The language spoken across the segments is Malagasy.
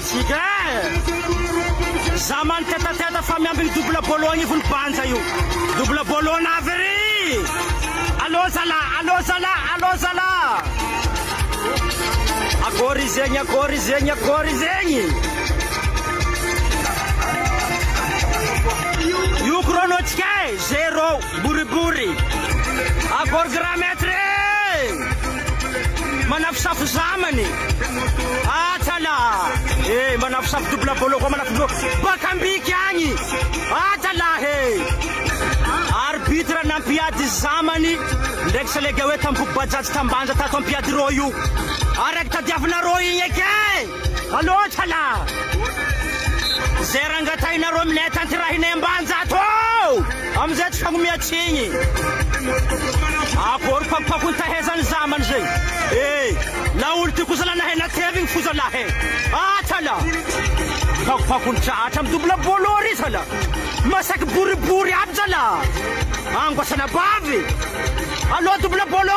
sika zaman teta fami ambing double bologna fun panza io double bologna averi allo sala agora zenha io cronochke 0 buri agora grametre manafsaf zamani atala manafsaf double bolo ko manafdo bakambiki ani atala arbitre na piadi zamani ndexele gawe tampu bajaj tambanja ta tom piadi royu arekta diavna royu yeke allo tala zeranga taina romne tantirahine mbanza to amzet shagumia chinyi akor pakpakunta hezan zaman zey la ulti kusala na hena teving fuzala he atala pakpakunta atam dubla bolori sala masak buri abzala angko sana bavi allo dubla bolo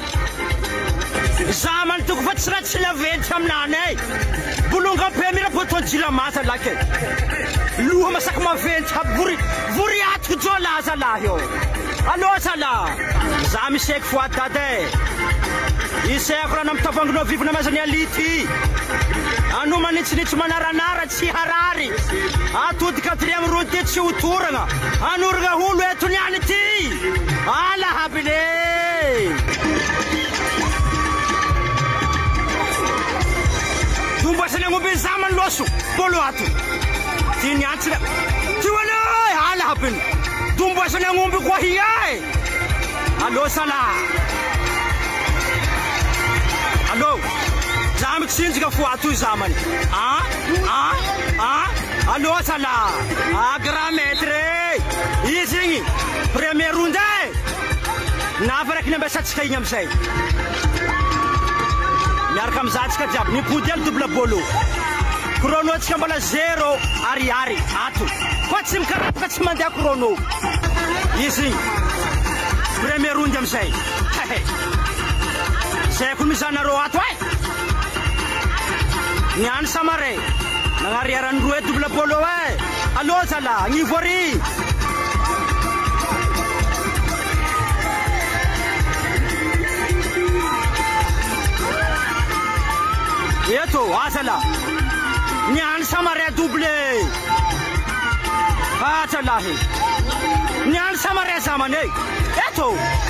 zaman tuk fatsrat sila ventam nane bulunga pemira poto jila masa lake lu masak ma venta buri atu jola sala yo allo sala zami shek fuata de isekra nam tavangno vivna mazani aliti anu manitsinitsi manaranara tsi harari atudi 4e route tsi uturanga anurga hulu etunianiti ala habile dumba sene ngumbi zaman losu bolo atu tinyatira tiwala ala habile dumba sene ngumbi kwa hiyae allo sala allo zami tsinzika fuatu zaman allo sala agrametre izingi premier runde nafrak ne besat skayam say yarkam zatska jab ni pudel double bolo chrono tskambala 0 ari atu kwatsim karap katsimanda chrono izingi premier runde say saya kumisana roatu nyan samare nangariaran duet double bolo allo sala ni fori yeto asala nyan samare double atala nyan samare samane yeto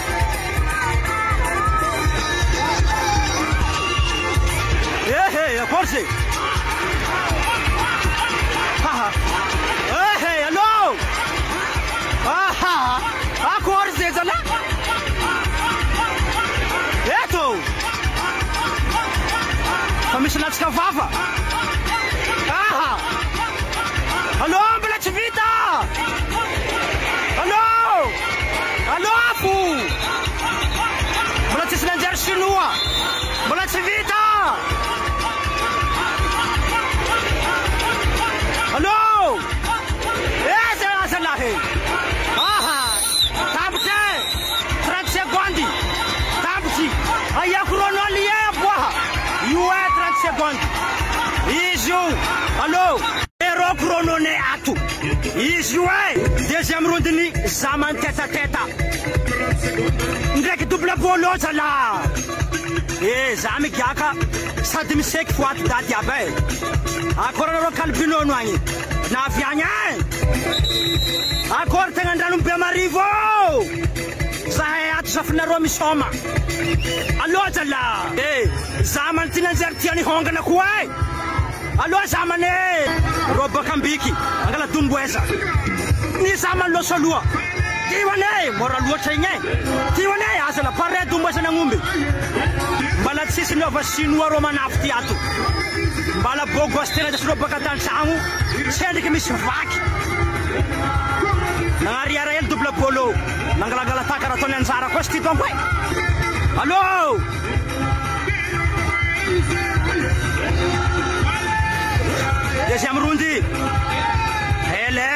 forse hello forse zala eto commissioner Skavafa hello Blachvita hello afu Blachsnanger Shinua Blachvita hello asalahe tabte 30 secondi tabti ayakrono liye bwa yuwa 30 secondi isu hello ero chrono ne atu isu deuxième round ni zaman teta ndek double bolo sala zami kyaka sadim sek fuat dadia be akora ro kalbino nwani na fianya akor tengandanu be marivo zahayat safna ro misoma allo jalla zaman tinazertiani honga na kuwai allo zamane roba kambiki angala tumbweza ni zaman lo solua tiwane moraluo chenye tiwane asala pare tumbweza na ngumbi bala sisi no vasinua roma nafti atu bala bogo stela de suro bakatan sangu sende ke misvaki nangari ara el double polo nangala takara tonen sara kosti tompai allo deuxième round hele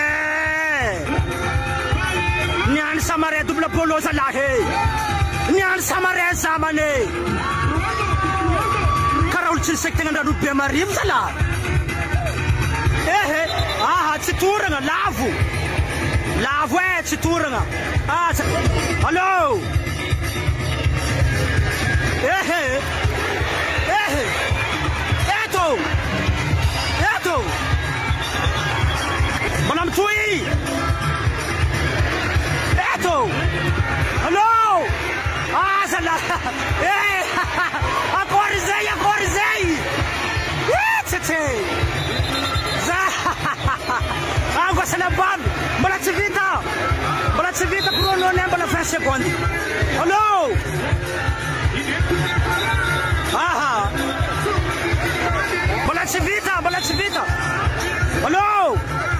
nyan samare double polo salahe nyan samare zamane karawul ci sekte nganda du be marim sala Chituranga, Lavu, Chituranga. Hello. Eto. Manam Tui. Eto. Hello. Sala. Akorizei. Tete. Água Salabab, Balativita, por não lembra na festa quando. Hello! Aha! Balativita! Hello!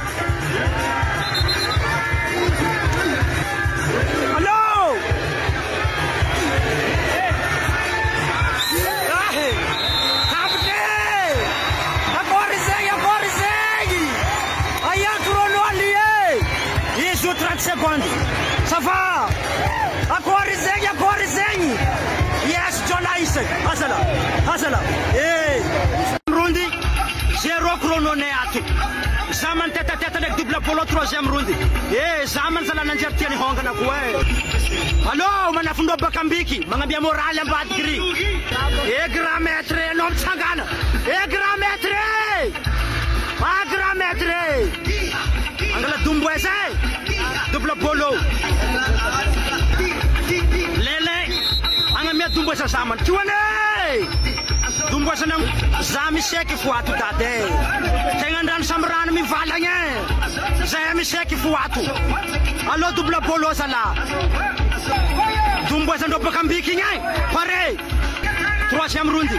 Secondo. Ça va? Akorizei. Yes, John Isaac. Hasala. Rundi. 0 chrono neato. Zaman tête avec double polo 3e rundi. Zaman sala nanjar tiani honga na kuwe. Hello, manafundo bakambiki. Mangabia morale mbadgiri. Grametre nom changana. Grametre. Angala dumbwese. Double polo. Lele. Angamia dumbwese zaman. Tuane. Dumbwese nang zami sheki fuatu tate. Tengandan samran mi valanya. Zami sheki fuatu. Allo double polo sala. Dumbwese ndo bakambiki nyai. Pare. 3e rundi.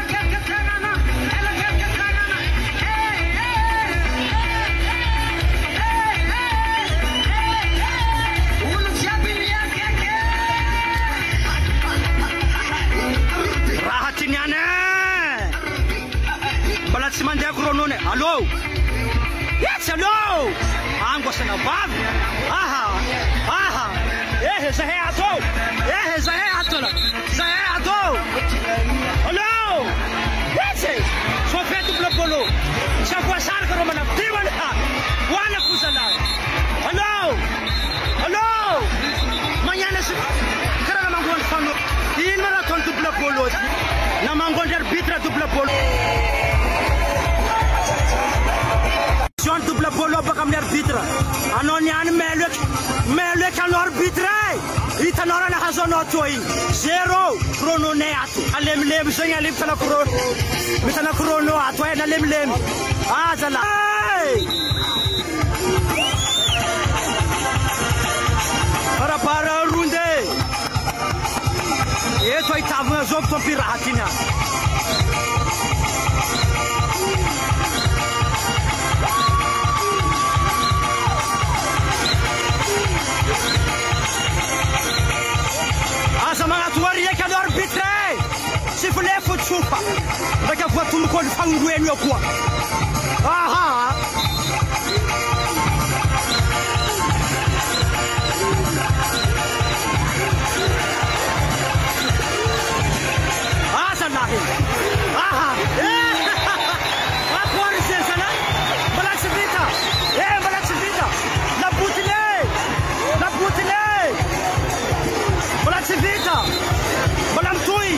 Balatsimande Kronone. Hello. Yes, hello. Ango sana bav. Aha. Zahato. Hello. Yes. So fait double polo. Chaque sar karo mana diwana. Wana kusala. Hello. Mañana se kara mangon fano. Il marathon double polo. Na mangon arbitre double polo. Double polo bakam l'arbitre. Anon yan melek an arbitre. Itanora na hazono toy. 0 chrono neato. Lem zonya lim tala chrono. Mitana chrono ato na lem. Azala. Para runde. Eto itavu zop to piratina. Se voulez faut chupa. Daqui a pouco tu me conta fanguenho kwa. Aha. Nahi. Aha. Agora licença, né? Balativita. Balativita. Na butile. Balativita. Balamtui.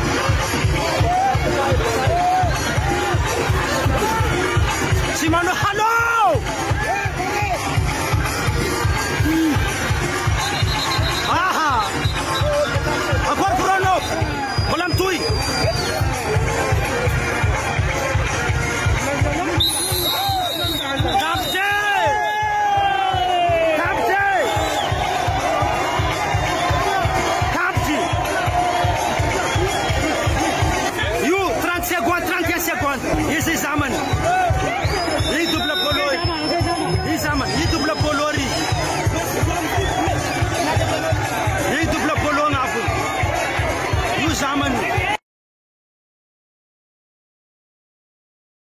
Simano